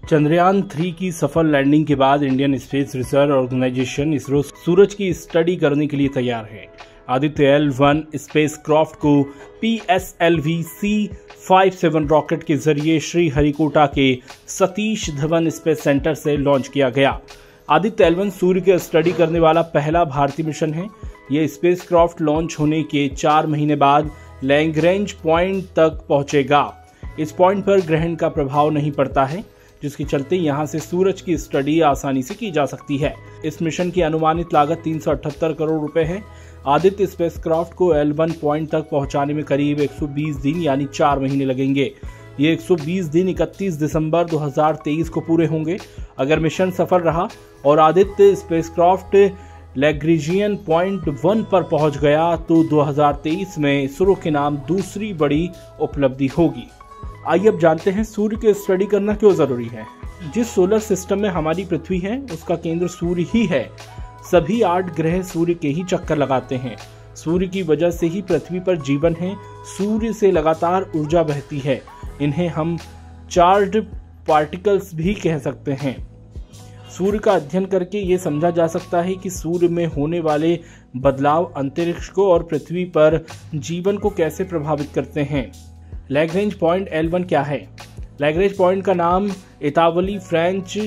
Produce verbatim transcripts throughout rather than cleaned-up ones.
Chandrayaan three की सफल landing के बाद Indian Space Research Organisation ISRO सूरज की स्टडी करने के लिए तैयार है। आदित्य एल वन स्पेसक्राफ्ट को P S L V C सत्तावन रॉकेट के जरिए श्रीहरिकोटा के सतीश धवन स्पेस सेंटर से लॉन्च किया गया। आदित्य एल वन सूर्य की स्टडी करने वाला पहला भारतीय मिशन है। यह स्पेसक्राफ्ट लॉन्च होने के चार महीने बाद लैग्रेंज पॉइंट तक पहुंचेगा। इस पॉइंट पर ग्रहण का प्रभाव नहीं पड़ता है, जिसके चलते यहां से सूरज की स्टडी आसानी से की जा सकती है। इस मिशन की अनुमानित लागत तीन सौ अठहत्तर करोड़ रुपए है। आदित्य स्पेसक्राफ्ट को एल वन पॉइंट तक पहुंचाने में करीब एक सौ बीस दिन यानी चार महीने लगेंगे। ये एक सौ बीस दिन इकतीस दिसंबर दो हज़ार तेईस को पूरे होंगे। अगर मिशन सफल रहा और Aditya spacecraft Lagrangian point one पर पहुंच गया तो दो हज़ार तेईस में इसरो के नाम दूसरी बड़ी उपलब्धि होगी। आइए अब जानते हैं सूर्य की स्टडी करना क्यों जरूरी है। जिस सोलर सिस्टम में हमारी पृथ्वी है उसका केंद्र सूर्य ही है। सभी आठ ग्रह सूर्य के ही चक्कर लगाते हैं। सूर्य की वजह से ही पृथ्वी पर जीवन है। सूर्य से लगातार ऊर्जा बहती है। इन्हें हम चार्ज्ड पार्टिकल्स भी कह सकते हैं। सूर्य का अध्ययन करके ये समझा जा सकता है कि सूर्य में होने वाले बदलाव अंतरिक्ष को और पृथ्वी पर जीवन को कैसे प्रभावित करते हैं। लैग्रेंज पॉइंट एल वन क्या है? लैग्रेंज पॉइंट का नाम इतालवी French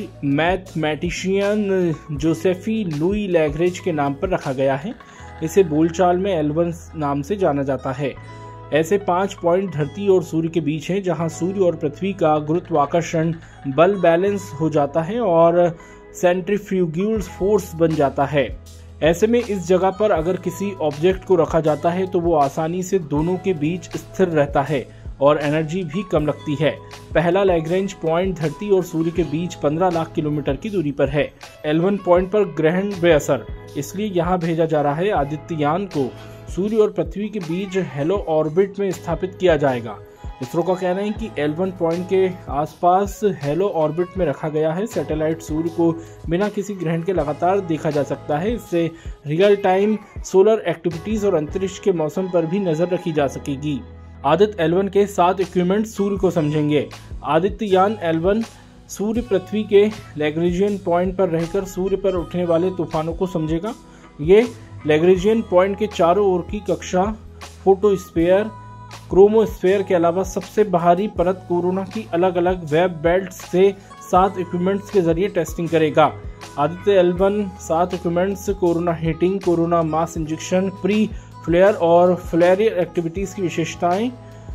mathematician Joseph Louis Lagrange के नाम पर रखा गया है। इसे बोलचाल में एल वन नाम से जाना जाता है। ऐसे पांच पॉइंट धरती और सूर्य के बीच हैं, जहां सूर्य और पृथ्वी का गुरुत्वाकर्षण बल बैलेंस हो जाता है और सेंट्रीफ्यूगल फोर्स बन जाता है। ऐसे में इस जगह पर अगर किसी ऑब्जेक्ट को रखा जाता है तो वो आसानी से दोनों के बीच स्थिर रहता है और एनर्जी भी कम लगती है। पहला लैग्रेंज पॉइंट धरती और सूर्य के बीच पंद्रह लाख किलोमीटर की दूरी पर है। एल वन पॉइंट पर ग्रहण बेअसर, इसलिए यहाँ भेजा जा रहा है। आदित्ययान को सूर्य और पृथ्वी के बीच हेलो ऑर्बिट में स्थापित किया जाएगा। इसरो का कहना है कि एल वन पॉइंट के आसपास हेलो ऑर्बिट में रखा गया है। सैटेलाइट सूर्य को बिना किसी ग्रहण के लगातार देखा जा सकता है। इससे रियल टाइम सोलर एक्टिविटीज और अंतरिक्ष के मौसम पर भी नजर रखी जा सकेगी। आदित्य एल वन के सात इक्विपमेंट सूर्य को समझेंगे। आदित्ययान एल वन सूर्य पृथ्वी के लैग्रेंजियन पॉइंट पर रहकर सूर्य पर उठने वाले तूफानों को समझेगा। ये लैग्रेंजियन पॉइंट के चारों ओर की कक्षा फोटोस्फीयर, क्रोमोस्फीयर के अलावा सबसे बाहरी परत कोरोना की अलग अलग वेब बेल्ट से सात इक्विपमेंट्स के जरिए टेस्टिंग करेगा। आदित्य एल वन सात equipments corona heating, corona mass injection, pre flare और फ्लेयर एक्टिविटीज की विशेषताएं,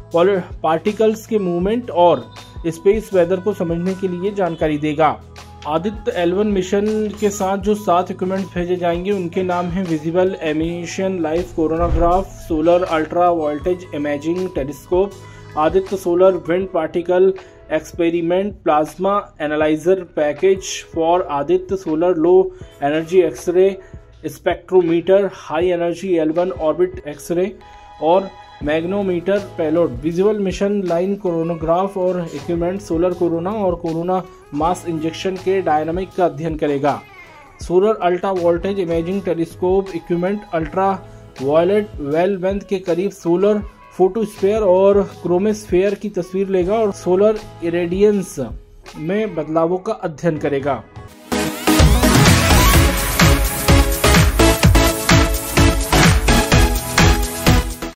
पार्टिकल्स के मूवमेंट और स्पेस वेदर को समझने के लिए जानकारी देगा। आदित्य एल वन मिशन के साथ जो सात इक्विपमेंट भेजे जाएंगे उनके नाम हैं visible emission life coronagraph, solar ultra voltage imaging telescope, Aditya solar wind particle experiment, plasma analyser package for Aditya solar low energy X-ray, spectrometer, high energy L one orbit X-ray और magnetometer payload. Visual mission line coronagraph और equipment solar corona और corona mass injection के dynamic का अध्ययन करेगा। Solar ultra voltage imaging telescope equipment ultra violet wavelength के करीब solar photosphere और क्रोमोस्फीयर की तस्वीर लेगा और सोलर इरेडियंस में बदलावों का अध्ययन करेगा।